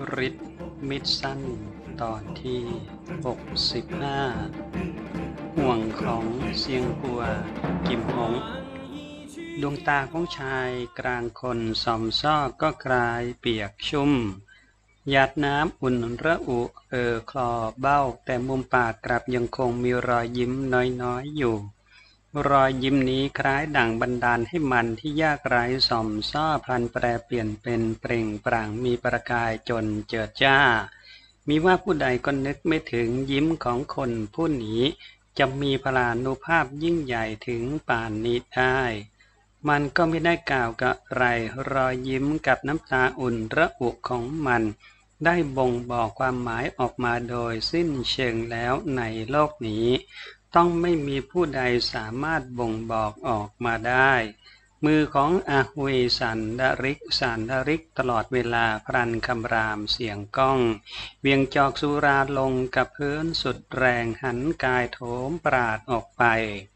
ฤทธิ์มิตรสั้นตอนที่65ห่วงของเซียงกัวกิมหงดวงตาของชายกลางคนส่อมซ้อก็กลายเปียกชุ่มหยาดน้ำอุ่นระอุคลอเบ้าแต่มุมปากกลับยังคงมีรอยยิ้มน้อยๆอยู่รอยยิ้มนี้คล้ายดั่งบันดาลให้มันที่ยากไร้ส่อมซ้อพลันแปรเปลี่ยนเป็นเปล่งปลั่งมีประกายจนเจิดจ้ามีว่าผู้ใดก็นึกไม่ถึงยิ้มของคนผู้นี้จะมีพลานุภาพยิ่งใหญ่ถึงป่านนี้ได้มันก็ไม่ได้กล่าวกับไรรอยยิ้มกับน้ำตาอุ่นระอุของมันได้บ่งบอกความหมายออกมาโดยสิ้นเชิงแล้วในโลกนี้ต้องไม่มีผู้ใดสามารถบ่งบอกออกมาได้มือของอาฮุยสั่นดาริกตลอดเวลาพลันคำรามเสียงก้องเวียงจอกสุราลงกับพื้นสุดแรงหันกายโถมปราดออกไป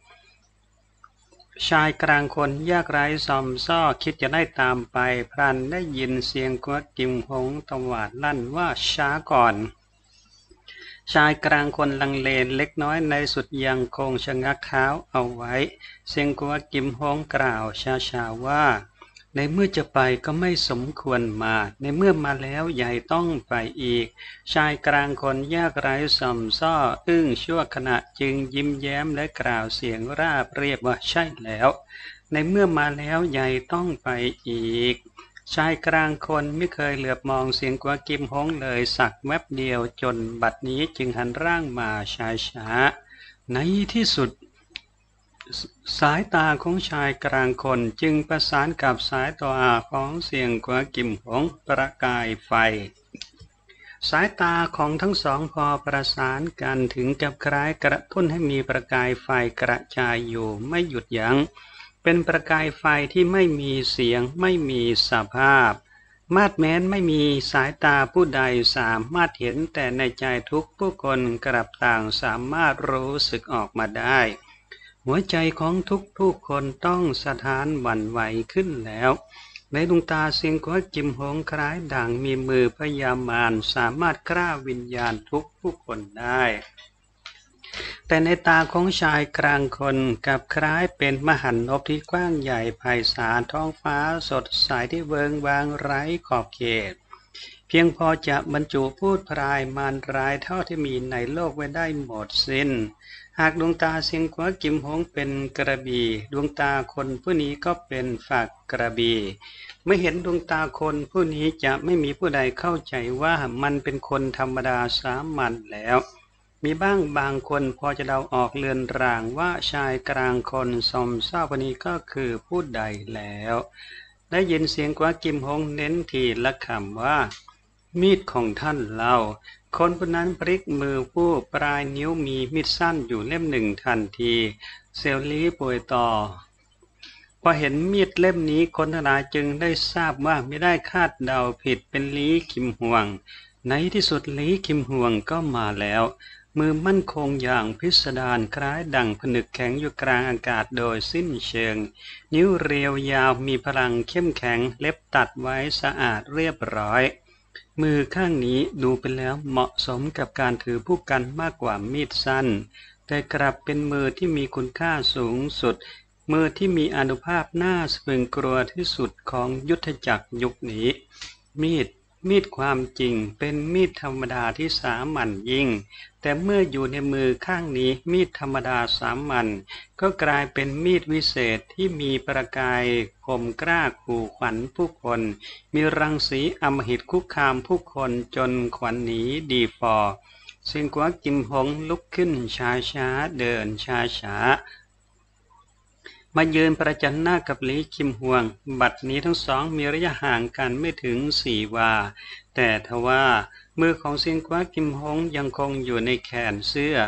ชายกลางคนยากไร้ซอมซ้อคิดจะได้ตามไปพลันได้ยินเสียงกัวกิมหงตวาดลั่นว่าช้าก่อนชายกลางคนลังเลเล็กน้อยในสุดยังคงชะงักเท้าเอาไว้เสียงกัวกิมหงกล่าวช้าๆว่าในเมื่อจะไปก็ไม่สมควรมาในเมื่อมาแล้วใหญ่ต้องไปอีกชายกลางคนยากไร้ส่อมซ้ออึ้งชั่วขณะจึงยิ้มแย้มและกล่าวเสียงราบเรียบว่าใช่แล้วในเมื่อมาแล้วใหญ่ต้องไปอีกชายกลางคนไม่เคยเหลือบมองเสียงกัวกิมหงเลยสักแวบเดียวจนบัดนี้จึงหันร่างมาช้าๆในที่สุดสายตาของชายกลางคนจึงประสานกับสายตาของเสียงกัวกิมหงประกายไฟสายตาของทั้งสองพอประสานกันถึงกับคล้ายกระตุ้นให้มีประกายไฟกระจายอยู่ไม่หยุดยั้งเป็นประกายไฟที่ไม่มีเสียงไม่มีสภาพมาดแม้นไม่มีสายตาผู้ใดสามารถเห็นแต่ในใจทุกผู้คนกลับต่างสามารถรู้สึกออกมาได้หัวใจของทุกผู้คนต้องสะท้านหวั่นไหวขึ้นแล้วในดวงตาเสียงกัวกิมหงคล้ายดั่งมีมือพยามารสามารถกล้าวิญญาณทุกผู้คนได้แต่ในตาของชายกลางคนกลับคล้ายเป็นมหันนบที่กว้างใหญ่ไพศาลท้องฟ้าสดใสที่เวิงวางไร้ขอบเขตเพียงพอจะบรรจุพูดพรายมารร้ายเท่าที่มีในโลกไว้ได้หมดสิ้นหากดวงตาเสียงกัวกิมหงเป็นกระบี่ดวงตาคนผู้นี้ก็เป็นฝักกระบี่เมื่อเห็นดวงตาคนผู้นี้จะไม่มีผู้ใดเข้าใจว่ามันเป็นคนธรรมดาสามัญแล้วมีบ้างบางคนพอจะเดาออกเลือนรางว่าชายกลางคนสมเศร้าคนนี้ก็คือผู้ใดแล้วได้ยินเสียงกัวกิมหงเน้นทีละคำว่ามีดของท่านเล่าคนผู้นั้นพลิกมือผู้ปลายนิ้วมีมีดสั้นอยู่เล่มหนึ่งทันทีเซลลี่ป่วยต่อพอเห็นมีดเล่มนี้คนทั้งหลายจึงได้ทราบว่าไม่ได้คาดเดาผิดเป็นลี้คิมฮวงในที่สุดลี้คิมฮวงก็มาแล้วมือมั่นคงอย่างพิสดารคล้ายดั่งผนึกแข็งอยู่กลางอากาศโดยสิ้นเชิงนิ้วเรียวยาวมีพลังเข้มแข็งเล็บตัดไว้สะอาดเรียบร้อยมือข้างนี้ดูไปแล้วเหมาะสมกับการถือผู้กันมากกว่ามีดสั้นแต่กลับเป็นมือที่มีคุณค่าสูงสุดมือที่มีอานุภาพน่าสะพรึงกลัวที่สุดของยุทธจักรยุคนี้มีดความจริงเป็นมีดธรรมดาที่สามัญยิ่งแต่เมื่ออยู่ในมือข้างนี้มีดธรรมดาสามัญก็กลายเป็นมีดวิเศษที่มีประกายคมกล้าขู่ขวัญผู้คนมีรังสีอำมหิตคุกคามผู้คนจนขวัญหนีดีฟอเสียงกัวกิมหงลุกขึ้นช้าๆเดินช้าๆมายืนประจันหน้ากับลี้คิมฮวงบัดนี้ทั้งสองมีระยะห่างกันไม่ถึง4 วาแต่ทว่ามือของเสียงกัวกิมหงยังคงอยู่ในแขนเสื้อ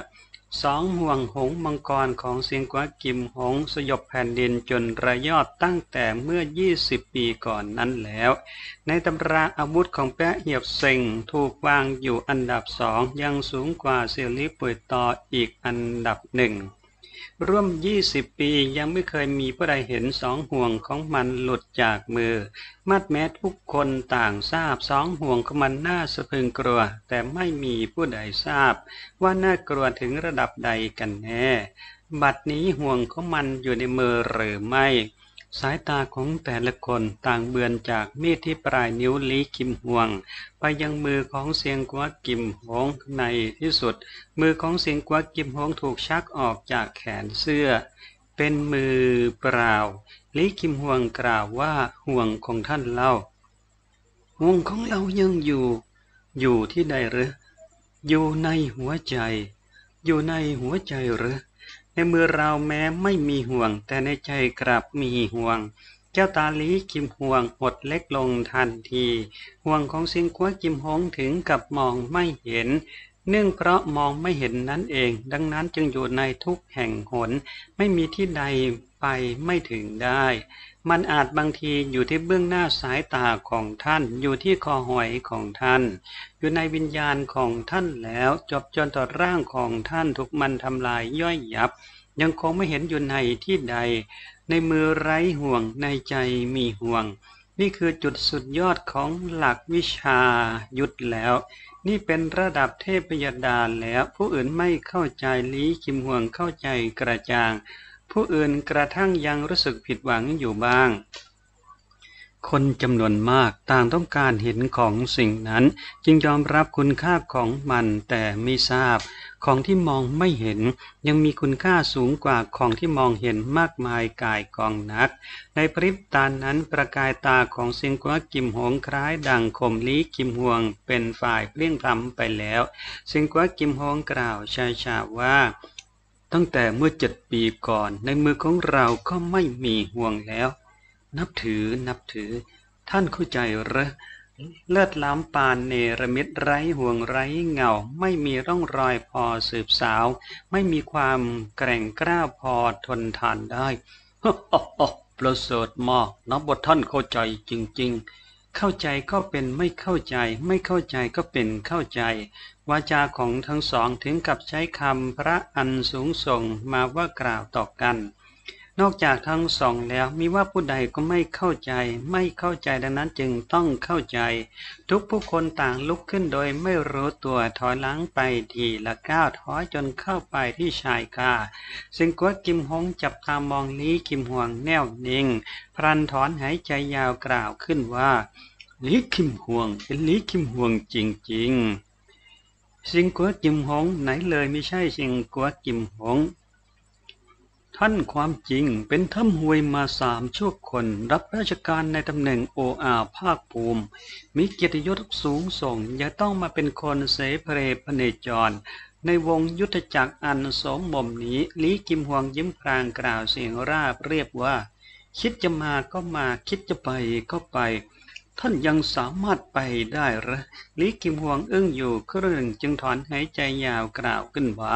2 ห่วงหงส์มังกรของเสียงกัวกิมหงสยบแผ่นดินจนระยอดตั้งแต่เมื่อ20 ปีก่อนนั้นแล้วในตำราอาวุธของแปะเหียบเซ็งถูกวางอยู่อันดับ2ยังสูงกว่าเซียวลี่ป่วยต่ออีกอันดับ1 ร่วม20 ปียังไม่เคยมีผู้ใดเห็นสองห่วงของมันหลุดจากมือมัดแม้ทุกคนต่างทราบสองห่วงของมันน่าสะพรึงกลัวแต่ไม่มีผู้ใดทราบว่าน่ากลัวถึงระดับใดกันแน่บัดนี้ห่วงของมันอยู่ในมือหรือไม่สายตาของแต่ละคนต่างเบือนจากมีดที่ปลายนิ้วลี้คิมห่วงไปยังมือของเซียงกัวกิมหงในที่สุดมือของเซียงกัวกิมหงถูกชักออกจากแขนเสื้อเป็นมือเปล่าลี้คิมห่วงกล่าวว่าห่วงของท่านเล่าห่วงของเรายังอยู่ที่ใดหรืออยู่ในหัวใจอยู่ในหัวใจหรือในมือเราแม้ไม่มีห่วงแต่ในใจกลับมีห่วงเจ้าตาลี้คิมห่วงหดเล็กลงทันทีห่วงของซิงกัวกิมฮงถึงกับมองไม่เห็นเนื่องเพราะมองไม่เห็นนั่นเองดังนั้นจึงอยู่ในทุกแห่งหนไม่มีที่ใดไปไม่ถึงได้มันอาจบางทีอยู่ที่เบื้องหน้าสายตาของท่านอยู่ที่คอหอยของท่านอยู่ในวิญญาณของท่านแล้วจบจนต่อร่างของท่านถูกมันทำลายย่อยยับยังคงไม่เห็นอยู่ในที่ใดในมือไร้ห่วงในใจมีห่วงนี่คือจุดสุดยอดของหลักวิชายุทธแล้วนี่เป็นระดับเทพยดาแล้วผู้อื่นไม่เข้าใจลี้คิมห่วงเข้าใจกระจ่างผู้อื่นกระทั่งยังรู้สึกผิดหวังอยู่บ้างคนจำนวนมากต่างต้องการเห็นของสิ่งนั้นจึงยอมรับคุณค่าของมันแต่ไม่ทราบของที่มองไม่เห็นยังมีคุณค่าสูงกว่าของที่มองเห็นมากมายก่ายกองนักในพริบตานั้นประกายตาของเซียงกัวกิมหงคล้ายดังคมลี้คิมห่วงเป็นฝ่ายเพลี่ยงพล้ำไปแล้วเซียงกัวกิมหงกล่าวช้าๆว่าตั้งแต่เมื่อ7 ปีก่อนในมือของเราก็ไม่มีห่วงแล้วนับถือท่านเข้าใจเหรอเลิศล้ำปานเนรมิตไร้ห่วงไร้เงาไม่มีร่องรอยพอสืบสาวไม่มีความแกร่งกล้าพอทนทานได้ประเสริฐมากนับว่าท่านเข้าใจจริงๆเข้าใจก็เป็นไม่เข้าใจไม่เข้าใจก็เป็นเข้าใจวาจาของทั้งสองถึงกับใช้คำพระอันสูงส่งมาว่ากล่าวต่อกันนอกจากทั้งสองแล้วมีว่าผู้ใดก็ไม่เข้าใจดังนั้นจึงต้องเข้าใจทุกผู้คนต่างลุกขึ้นโดยไม่รู้ตัวถอยหลังไปทีละก้าวถอยจนเข้าไปที่ชายคาซิงกัวกิมฮงจับตามองลี้คิมห่วงแน่วนิ่งพลันถอนหายใจยาวกล่าวขึ้นว่าลี้คิมห่วงเป็นลี้คิมห่วงจริงๆซิงกัวกิมฮงไหนเลยไม่ใช่ซิงกัวกิมฮงท่านความจริงเป็นท่ำหวยมา3 ชั่วคนรับราชการในตำแหน่งORภาคภูมิมีเกียรติยศสูงส่งอย่าต้องมาเป็นคนเสเพลพเนจรในวงยุทธจักรอันสมบ่มนี้ลี้กิมฮวงยิ้มพลางกล่าวเสียงราบเรียบว่าคิดจะมาก็มาคิดจะไปก็ไปท่านยังสามารถไปได้หรือลี้กิมฮวงอึ้งอยู่ครึ่งจึงถอนหายใจยาวกล่าวขึ้นว่า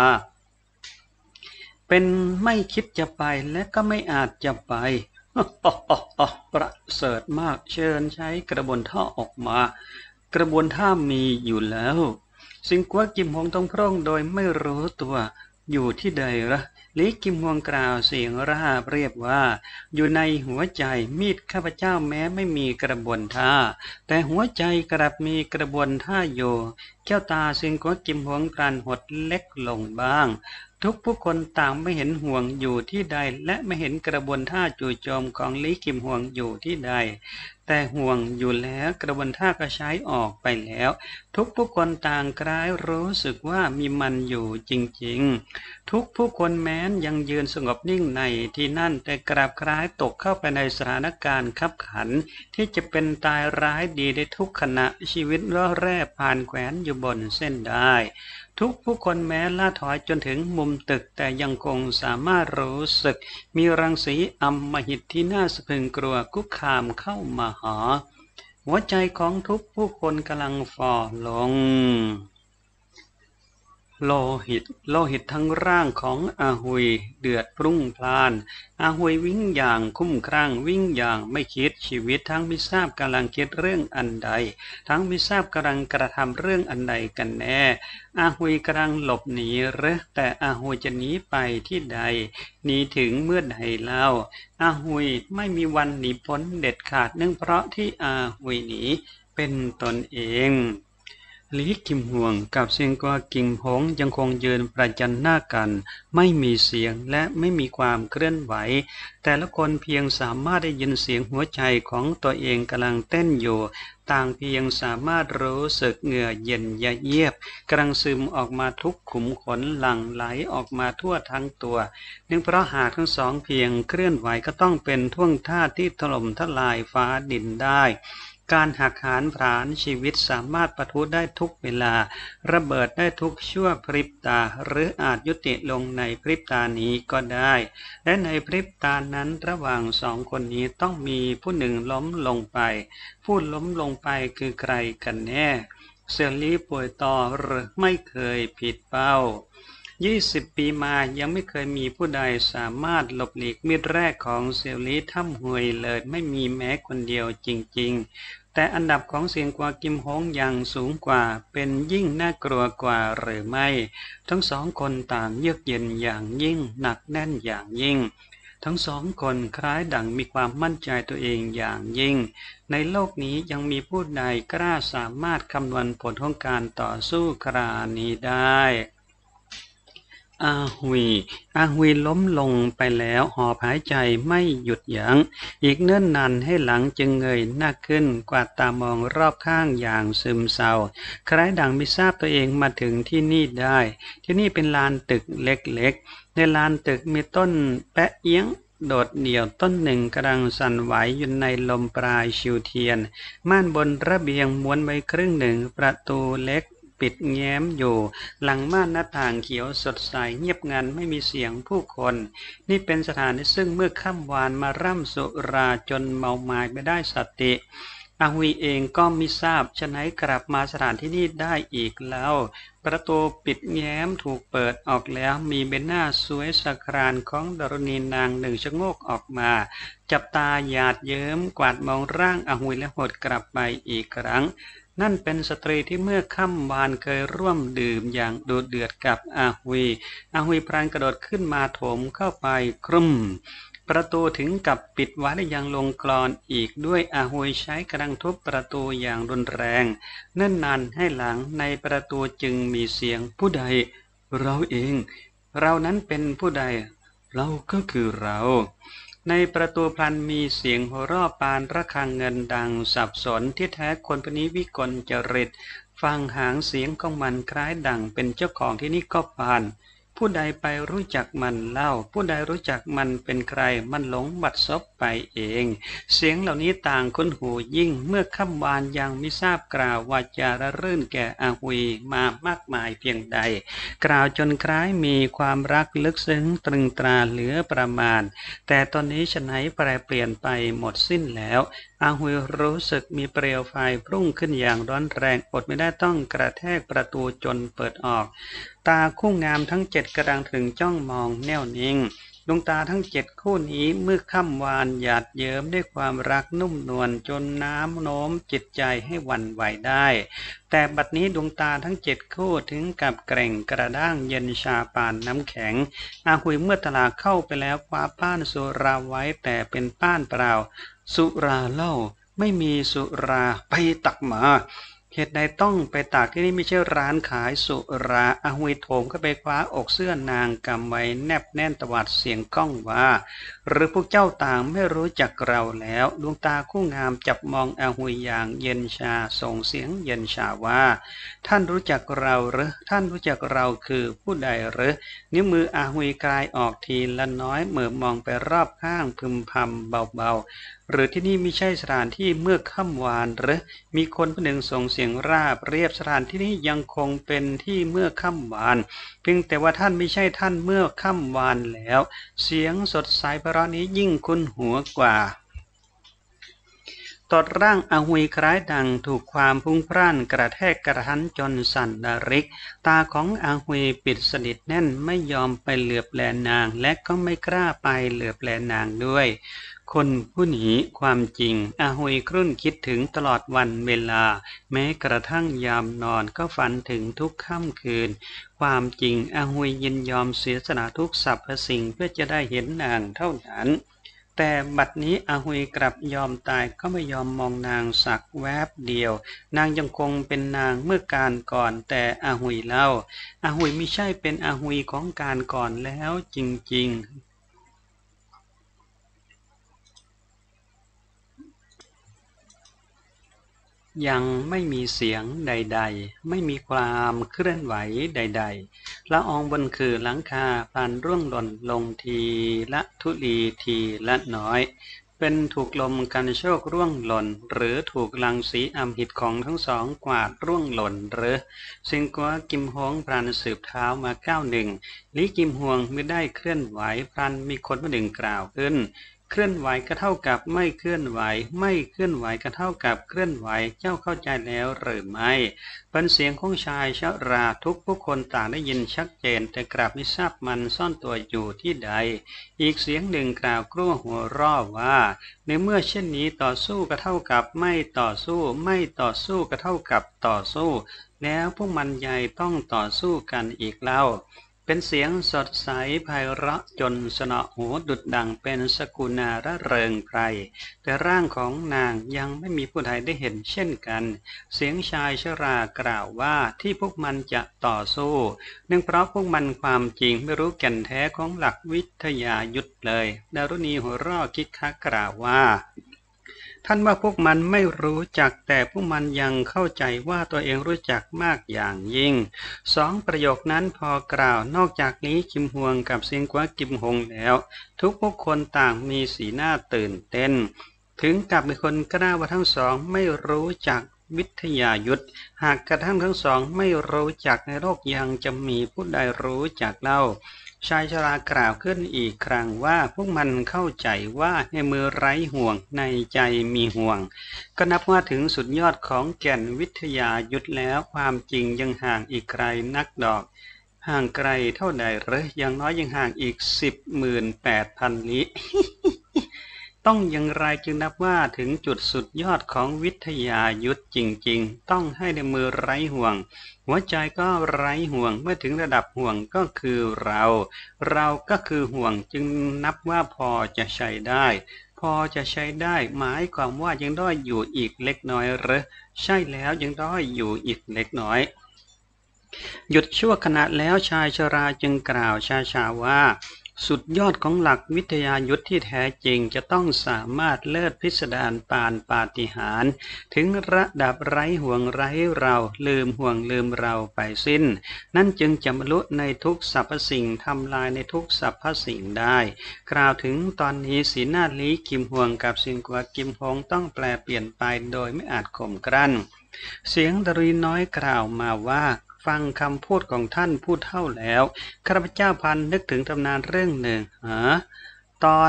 เป็นไม่คิดจะไปและก็ไม่อาจจะไป ประเสริฐมากเชิญใช้กระบวนท่าออกมากระบวนท่ามีอยู่แล้วซิงกัวกิมฮงต้องพร่องโดยไม่รู้ตัวอยู่ที่ใดละลี้กิมฮวงกล่าวเสียงราบเรียบว่าอยู่ในหัวใจมีดข้าพเจ้าแม้ไม่มีกระบวนท่าแต่หัวใจกลับมีกระบวนท่าอยู่แก้วตาซิงกัวกิมฮวงกลั่นหดเล็กลงบ้างทุกผู้คนต่างไม่เห็นห่วงอยู่ที่ใดและไม่เห็นกระบวนท่าจู่โจมของลี้คิมห่วงอยู่ที่ใดแต่ห่วงอยู่แล้วกระบวนท่าก็ใช้ออกไปแล้วทุกผู้คนต่างคล้ายรู้สึกว่ามีมันอยู่จริงๆทุกผู้คนแม้นยังยืนสงบนิ่งในที่นั่นแต่กลับคล้ายตกเข้าไปในสถานการณ์คับขันที่จะเป็นตายร้ายดีได้ทุกขณะชีวิตร่อแร่ผ่านแขวนอยู่บนเส้นได้ทุกผู้คนแม้ล่าถอยจนถึงมุมตึกแต่ยังคงสามารถรู้สึกมีรังสีอำมหิตที่น่าสะพรึงกลัวคุกคามเข้ามาหาหัวใจของทุกผู้คนกำลังฝ่อลงโลหิตทั้งร่างของอาหุยเดือดพรุ่งพล่านอาหุยวิ่งอย่างคุ้มครั่งวิ่งอย่างไม่คิดชีวิตทั้งไม่ทราบกำลังคิดเรื่องอันใดทั้งไม่ทราบกำลังกระทำเรื่องอันใดกันแน่อาหุยกำลังหลบหนีหรือแต่อาหุยจะหนีไปที่ใดหนีถึงเมื่อใดเล่าอาหุยไม่มีวันหนีพ้นเด็ดขาดเนื่องเพราะที่อาหุยหนีเป็นตนเองหลีกิมห่วงกับเซียงกัวกิมหงยังคงยืนประจันหน้ากันไม่มีเสียงและไม่มีความเคลื่อนไหวแต่ละคนเพียงสามารถได้ยินเสียงหัวใจของตัวเองกำลังเต้นอยู่ต่างเพียงสามารถรู้สึกเหงื่อเย็นเยียบกำลังซึมออกมาทุกขุมขนหลั่งไหลออกมาทั่วทั้งตัวเนื่องเพราะหากทั้งสองเพียงเคลื่อนไหวก็ต้องเป็นท่วงท่าที่ถล่มทลายฟ้าดินได้การหักหานผลาญชีวิตสามารถปะทุได้ทุกเวลาระเบิดได้ทุกชั่วพริบตาหรืออาจยุติลงในพริบตานี้ก็ได้และในพริบตานั้นระหว่างสองคนนี้ต้องมีผู้หนึ่งล้มลงไปผู้ล้มลงไปคือใครกันแน่เสี่ยวลี่ป่วยต่อหรือไม่เคยผิดเป้า20 ปีมายังไม่เคยมีผู้ใดสามารถหลบหลีกมีดแรกของเสี่ยวลี่ถ้ำหวยเลยไม่มีแม้คนเดียวจริงๆแต่อันดับของเสียงกว่ากิมฮงยังสูงกว่าเป็นยิ่งน่ากลัวกว่าหรือไม่ทั้งสองคนต่างเยือกเย็นอย่างยิ่งหนักแน่นอย่างยิ่งทั้งสองคนคล้ายดั่งมีความมั่นใจตัวเองอย่างยิ่งในโลกนี้ยังมีผู้ใดกล้าสามารถคำนวณผลของการต่อสู้ครานี้ได้อาหุยล้มลงไปแล้วหอบหายใจไม่หยุดยัง้งอีกเนิ่นนานให้หลังจึงเงยหน้าขึ้นกวาดตามองรอบข้างอย่างซึมเศร้าคล้ายดังไม่ทราบตัวเองมาถึงที่นี่ได้ที่นี่เป็นลานตึกเล็กๆในลานตึกมีต้นแปะเอี้ยงโดดเดี่ยวต้นหนึ่งกำลังสั่นไหวอยู่ในลมปลายชิวเทียนม่านบนระเบียงม้วนไว้ครึ่งหนึ่งประตูเล็กปิดแง้มอยู่หลังม่านหน้าต่างเขียวสดใสเงียบงันไม่มีเสียงผู้คนนี่เป็นสถานที่ซึ่งเมื่อค่ำวานมาร่ำสุราจนเมาหมายไม่ได้สติอาหุยเองก็มิทราบฉะนั้นกลับมาสถานที่นี้ได้อีกแล้วประตูปิดแง้มถูกเปิดออกแล้วมีใบหน้าสวยสะครานของดารณีนางหนึ่งชะโงกออกมาจับตาหยาดเยิ้มกวาดมองร่างอาหุยและหดกลับไปอีกครั้งนั่นเป็นสตรีที่เมื่อค่ำวานเคยร่วมดื่มอย่างดุเดือดกับอาหุยพรานกระโดดขึ้นมาโถมเข้าไปครุ่มประตูถึงกับปิดไว้และยังลงกลอนอีกด้วยอาหุยใช้กระดังทุบประตูอย่างรุนแรงเนิ่นนานให้หลังในประตูจึงมีเสียงผู้ใดเราเองเรานั้นเป็นผู้ใดเราก็คือเราในประตูพลันมีเสียงหัวเราะปานระฆังเงินดังสับสนที่แท้คนพนี้วิกลจริตฟังหางเสียงของมันคล้ายดังเป็นเจ้าของที่นี่ก็ปานผู้ใดไปรู้จักมันเล่าผู้ใดรู้จักมันเป็นใครมันหลงบัดซบไปเองเสียงเหล่านี้ต่างคุ้นหูยิ่งเมื่อค่ำวานยังไม่ทราบกล่าวว่าจะระรื่นแก่อาหุยมามากมายเพียงใดกล่าวจนคล้ายมีความรักลึกซึ้งตรึงตราเหลือประมาณแต่ตอนนี้ฉะไหนแปรเปลี่ยนไปหมดสิ้นแล้วอาหุยรู้สึกมีเปลวไฟพุ่งขึ้นอย่างร้อนแรงอดไม่ได้ต้องกระแทกประตูจนเปิดออกตาคู่งามทั้ง7กำลังถึงจ้องมองแน่วนิ่งดวงตาทั้ง7คู่นี้เมื่อค่ำวานหยาดเยิ้มด้วยความรักนุ่มนวลจนน้ำโน้มจิตใจให้หวั่นไหวได้แต่บัดนี้ดวงตาทั้ง7คู่ถึงกับแกร่งกระด้างเย็นชาปานน้ำแข็งอาหุยเมื่อตลาดเข้าไปแล้วคว้าป้านสุราไว้แต่เป็นป้านเปล่าสุราเล่าไม่มีสุราไปตักมาเหตุใดต้องไปตากที่นี่ไม่ใช่ร้านขายสุราอาหุยโถมเข้าไปคว้าอกเสื้อนางกำไว้แนบแน่นตวาดเสียงก้องว่าหรือพวกเจ้าต่างไม่รู้จักเราแล้วดวงตาคู่งามจับมองอาหุยอย่างเย็นชาส่งเสียงเย็นชาว่าท่านรู้จักเราหรือท่านรู้จักเราคือผู้ใดหรือนิ้วมืออาหุยกลายออกทีละน้อยเหม่อมองไปรอบข้างพึมพำเบาๆหรือที่นี่ไม่ใช่สถานที่เมื่อค่ำวานหรือมีคนผู้หนึ่งส่งเสียงราบเรียบสถานที่นี้ยังคงเป็นที่เมื่อค่ำวานเพียงแต่ว่าท่านไม่ใช่ท่านเมื่อค่ำวานแล้วเสียงสดใสเพราะนี้ยิ่งคุ้นหัวกว่าตดร่างอาหุยคล้ายดังถูกความพุ่งพร่านกระแทกกระทันจนสั่นระริกตาของอาหุยปิดสนิทแน่นไม่ยอมไปเหลือบแลนางและก็ไม่กล้าไปเหลือบแลนางด้วยคนผู้หนีความจริงอาหุยครุ่นคิดถึงตลอดวันเวลาแม้กระทั่งยามนอนก็ฝันถึงทุกค่ำคืนความจริงอาหุยยินยอมเสียสละทุกสรรพสิ่งเพื่อจะได้เห็นนางเท่านั้นแต่บัดนี้อาหุยกลับยอมตายก็ไม่ยอมมองนางสักแวบเดียวนางยังคงเป็นนางเมื่อการก่อนแต่อาหุยเล่าอาหุยไม่ใช่เป็นอาหุยของการก่อนแล้วจริงๆยังไม่มีเสียงใดๆไม่มีความเคลื่อนไหวใดๆละอองบนคือหลังคาผ่านร่วงหล่นลงทีละทุลีทีละน้อยเป็นถูกลมกันโชกร่วงหล่นหรือถูกรังสีอำหิตของทั้งสองกวาดร่วงหล่นหรือซิงกัวกิมฮวงพลันสืบเท้ามาก้าวหนึ่งลี่กิมฮวงไม่ได้เคลื่อนไหวพลันมีคนมาหนึ่งกล่าวขึ้นเคลื่อนไหวก็เท่ากับไม่เคลื่อนไหวไม่เคลื่อนไหวก็เท่ากับเคลื่อนไหวเจ้าเข้าใจแล้วหรือไม่เป็นเสียงของชายชราทุกผู้คนต่างได้ยินชัดเจนแต่กลับไม่ทราบมันซ่อนตัวอยู่ที่ใดอีกเสียงหนึ่งกล่าวกลั้วหัวเราะว่าในเมื่อเช่นนี้ต่อสู้ก็เท่ากับไม่ต่อสู้ไม่ต่อสู้ก็เท่ากับต่อสู้แล้วพวกมันใหญ่ต้องต่อสู้กันอีกแล้วเป็นเสียงสดใสไพเราะจนสนอหูดุจดังเป็นสกุณาระเริงไพรแต่ร่างของนางยังไม่มีผู้ใดได้เห็นเช่นกันเสียงชายชรากล่าวว่าที่พวกมันจะต่อสู้เนื่องเพราะพวกมันความจริงไม่รู้แก่นแท้ของหลักวิทยายุทธเลยดารุณีหัวเราะคิกคักกล่าวว่าท่านว่าพวกมันไม่รู้จักแต่พวกมันยังเข้าใจว่าตัวเองรู้จักมากอย่างยิ่งสองประโยคนั้นพอกล่าวนอกจากนี้คิมฮวงกับเซียงกัวกิมฮงแล้วทุกผู้คนต่างมีสีหน้าตื่นเต้นถึงกับมีคนกล้าว่าทั้งสองไม่รู้จักวิทยายุทธหากกระทั่งทั้งสองไม่รู้จักในโลกยังจะมีผู้ใดรู้จักเล่าชายชรากล่าวขึ้นอีกครั้งว่าพวกมันเข้าใจว่าในมือไร้ห่วงในใจมีห่วงก็นับว่าถึงสุดยอดของแก่นวิทยายุทธแล้วความจริงยังห่างอีกไกลนักดอกห่างไกลเท่าใดหรืออย่างน้อยยังห่างอีก18,000 ลี้ ต้องอย่างไรจึงนับว่าถึงจุดสุดยอดของวิทยายุทธจริงๆต้องให้ในมือไร้ห่วงหัวใจก็ไร้ห่วงเมื่อถึงระดับห่วงก็คือเราก็คือห่วงจึงนับว่าพอจะใช้ได้พอจะใช้ได้หมายความว่ายังด้อยอยู่อีกเล็กน้อยหรือใช่แล้วยังด้อยอยู่อีกเล็กน้อยหยุดชั่วขณะแล้วชายชราจึงกล่าวช้าๆว่าสุดยอดของหลักวิทยายุทธที่แท้จริงจะต้องสามารถเลิศพิสดารปานปาฏิหาริย์ถึงระดับไร้ห่วงไร้เราลืมห่วงลืมเราไปสิ้นนั่นจึงจะบรรลุในทุกสรรพสิ่งทำลายในทุกสรรพสิ่งได้กล่าวถึงตอนนี้สีหน้าลี้กิมห่วงกับซิงกัวกิมฮงต้องแปลเปลี่ยนไปโดยไม่อาจข่มกลั้นเสียงดรีน้อยกล่าวมาว่าฟังคำพูดของท่านผู้เฒ่าแล้วข้าพเจ้าพันนึกถึงตำนานเรื่องหนึ่งตอน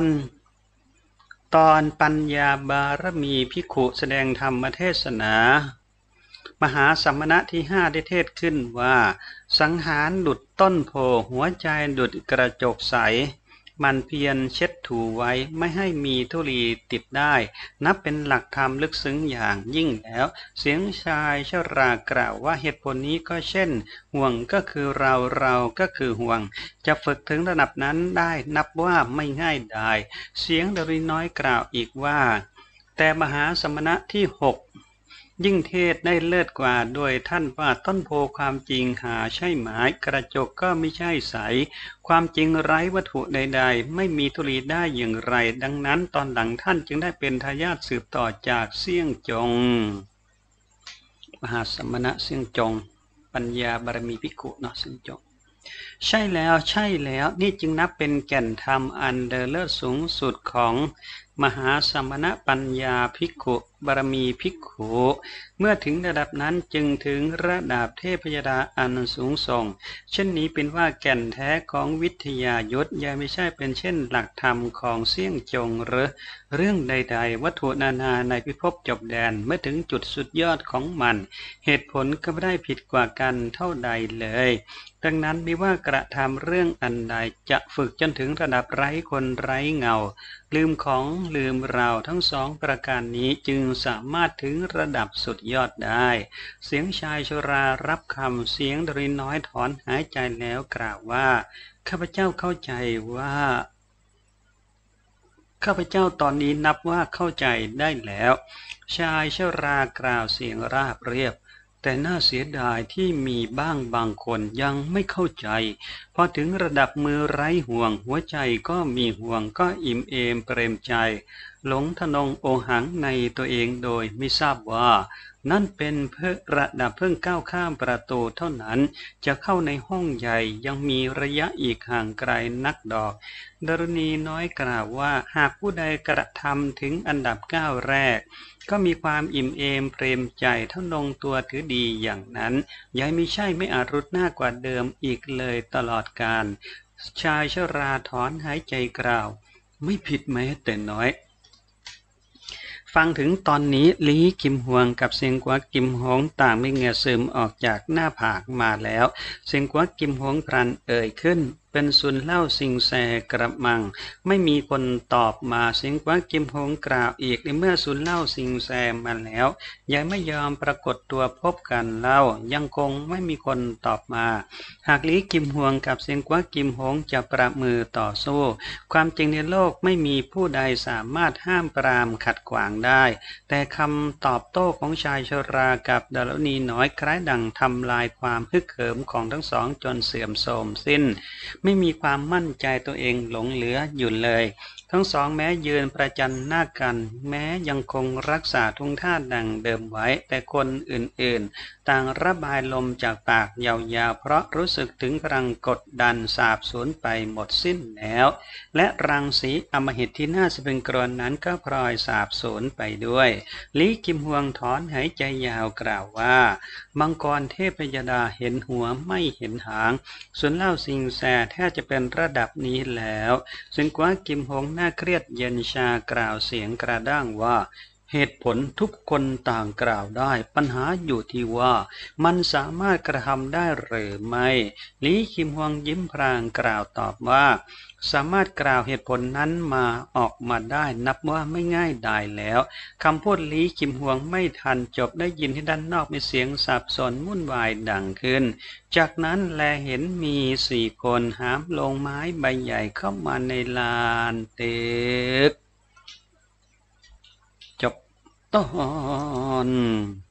ปัญญาบารมีภิกขุแสดงธรรมเทศนามหาสัมมณะที่5ได้เทศขึ้นว่าสังหารดุจต้นโพหัวใจดุจกระจกใสมันเพียรเช็ดถูไว้ไม่ให้มีธุลีติดได้นับเป็นหลักธรรมลึกซึ้งอย่างยิ่งแล้วเสียงชายชรากล่าวว่าเหตุผลนี้ก็เช่นห่วงก็คือเราก็คือห่วงจะฝึกถึงระดับนั้นได้นับว่าไม่ง่ายได้เสียงดรีน้อยกล่าวอีกว่าแต่มหาสมณะที่6ยิ่งเทศได้เลิศกว่าโดยท่านว่าต้นโพความจริงหาใช่หมายกระจกก็ไม่ใช่ใสความจริงไร้วัตถุใดๆไม่มีธุลีได้อย่างไรดังนั้นตอนหลังท่านจึงได้เป็นทายาทสืบต่อจากเสี่ยงจงมหาสมณะเสี่ยงจงปัญญาบารมีภิกขุเนาะเสี่ยงจงใช่แล้วนี่จึงนับเป็นแก่นธรรมอันเลิศสูงสุดของมหาสมณปัญญาภิกขุบารมีภิกขุเมื่อถึงระดับนั้นจึงถึงระดับเทพยดาอันสูงส่งเช่นนี้เป็นว่าแก่นแท้ของวิทยายุทธยังไม่ใช่เป็นเช่นหลักธรรมของเสี่ยงจงหรือเรื่องใดๆวัตถุนานาในพิภพจบแดนเมื่อถึงจุดสุดยอดของมันเหตุผลก็ไม่ได้ผิดกว่ากันเท่าใดเลยดังนั้นไม่ว่ากระทำเรื่องอันใดจะฝึกจนถึงระดับไร้คนไร้เงาลืมของลืมเราทั้งสองประการนี้จึงสามารถถึงระดับสุดยอดได้เสียงชายชรารับคำเสียงดริน้อยถอนหายใจแล้วกล่าวว่าข้าพเจ้าเข้าใจว่าข้าพเจ้าตอนนี้นับว่าเข้าใจได้แล้วชายชรากล่าวเสียงราบเรียบแต่น่าเสียดายที่มีบ้างบางคนยังไม่เข้าใจพอถึงระดับมือไร้ห่วงหัวใจก็มีห่วงก็อิ่มเอมเปรมใจหลงทะนงโอหังในตัวเองโดยไม่ทราบว่านั่นเป็นเพื่อระดับเพิ่งก้าวข้ามประตูเท่านั้นจะเข้าในห้องใหญ่ยังมีระยะอีกห่างไกลนักดอกดารณีน้อยกล่าวว่าหากผู้ใดกระทำถึงอันดับก้าวแรกก็มีความอิ่มเอมเปรมใจเท่านงตัวถือดีอย่างนั้นย้ายไม่ใช่ไม่อาจรุดหน้ากว่าเดิมอีกเลยตลอดกาลชายชราถอนหายใจกล่าวไม่ผิดแม้แต่น้อยฟังถึงตอนนี้ลีกิมฮวงกับเซียงกัวกิมฮงต่างไม่เหงื่อซึมออกจากหน้าผากมาแล้วเซียงกัวกิมฮงพลันเอ่ยขึ้นเป็นสุนเล่าสิงแสกระมังไม่มีคนตอบมาเสียงกวางกิมฮงกล่าวอีกในเมื่อสุนเล่าสิงแสมาแล้วยังไม่ยอมปรากฏตัวพบกันเล่ายังคงไม่มีคนตอบมาหากลีกิมฮวงกับเสียงกวางกิมฮงจะประมือต่อสู้ความจริงในโลกไม่มีผู้ใดสามารถห้ามปรามขัดขวางได้แต่คำตอบโต้ของชายชรากับดารณีน้อยคล้ายดังทำลายความฮึกเหิมของทั้งสองจนเสื่อมโทรมสิ้นไม่มีความมั่นใจตัวเองหลงเหลืออยู่เลยทั้งสองแม้ยืนประจันหน้ากันแม้ยังคงรักษาทุ่งท่าดังเดิมไว้แต่คนอื่นๆต่างระบายลมจากปากยาวๆเพราะรู้สึกถึงพลังกดดันสาบสูญไปหมดสิ้นแล้วและรังสีอำมหิตที่น่าสะพรึงกรนนั้นก็พลอยสาบสูญไปด้วยลีกิมฮวงถอนหายใจยาวกล่าวว่ามังกรเทพยดาเห็นหัวไม่เห็นหางส่วนเล่าสิงแสแทบจะเป็นระดับนี้แล้วซึ่งกว่ากิมฮงน่าเครียดเย็นชากล่าวเสียงกระด้างว่าเหตุผลทุกคนต่างกล่าวได้ปัญหาอยู่ที่ว่ามันสามารถกระทำได้หรือไม่ลีคิมฮวงยิ้มพรางกล่าวตอบว่าสามารถกล่าวเหตุผลนั้นมาออกมาได้นับว่าไม่ง่ายได้แล้วคำพูดลีคิมฮวงไม่ทันจบได้ยินที่ด้านนอกมีเสียงสับสนวุ่นวายดังขึ้นจากนั้นแลเห็นมี4 คนหามลงไม้ใบใหญ่เข้ามาในลานตึกจบตอน